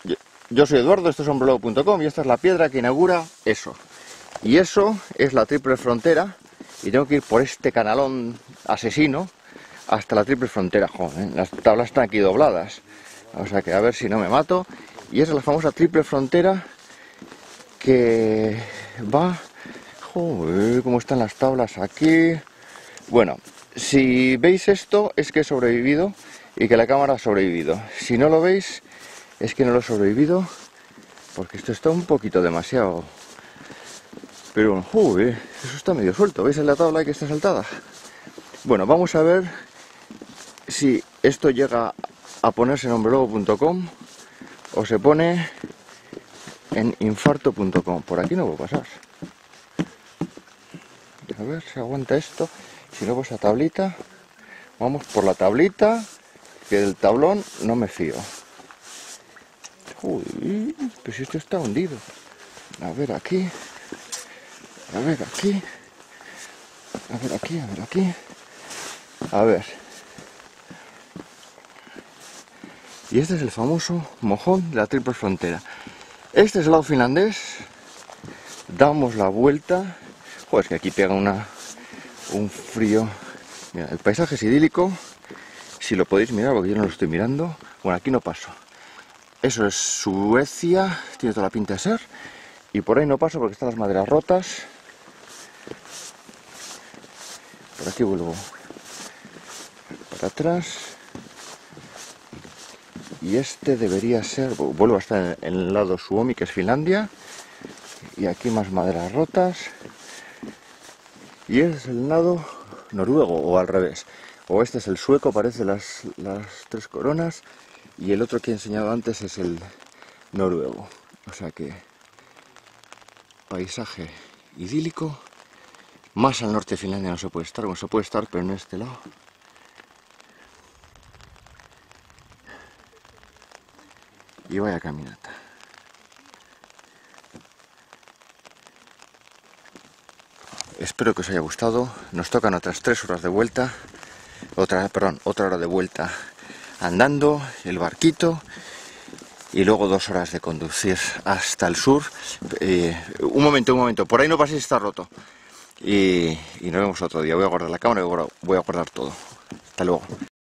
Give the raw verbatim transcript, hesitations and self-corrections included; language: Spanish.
Yo, yo soy Eduardo, esto es hombrelog punto com y esta es la piedra que inaugura eso. Y eso es la triple frontera y tengo que ir por este canalón asesino hasta la triple frontera. Joder, las tablas están aquí dobladas, o sea que a ver si no me mato. Y esa es la famosa triple frontera que va... Joder, cómo están las tablas aquí. Bueno, si veis esto es que he sobrevivido y que la cámara ha sobrevivido. Si no lo veis es que no lo he sobrevivido porque esto está un poquito demasiado. Pero, joder, eso está medio suelto. ¿Veis en la tabla que está saltada? Bueno, vamos a ver si esto llega a ponerse en hombrelog punto com o se pone en infarto punto com. Por aquí no puedo pasar. A ver si aguanta esto. Si no, pues a tablita. Vamos por la tablita, que del tablón no me fío. Uy, pues si esto está hundido. A ver aquí. A ver aquí. A ver aquí, a ver aquí. A ver. Y este es el famoso mojón de la triple frontera. Este es el lado finlandés. Damos la vuelta. Joder, es que aquí pega una, un frío. Mira, el paisaje es idílico. Si lo podéis mirar, porque yo no lo estoy mirando. Bueno, aquí no paso. Eso es Suecia. Tiene toda la pinta de ser. Y por ahí no paso porque están las maderas rotas. Por aquí vuelvo para atrás. Y este debería ser... Vuelvo a estar en el lado Suomi, que es Finlandia. Y aquí más maderas rotas. Y este es el lado noruego, o al revés. O este es el sueco, parece las, las tres coronas. Y el otro que he enseñado antes es el noruego. O sea que... paisaje idílico. Más al norte de Finlandia no se puede estar, bueno, se puede estar, pero en este lado. Y vaya caminata. Espero que os haya gustado. Nos tocan otras tres horas de vuelta. Otra, perdón, otra hora de vuelta andando, el barquito. Y luego dos horas de conducir hasta el sur. Eh, un momento, un momento. Por ahí no paséis, está roto. Y, y nos vemos otro día. Voy a guardar la cámara y voy a guardar todo. Hasta luego.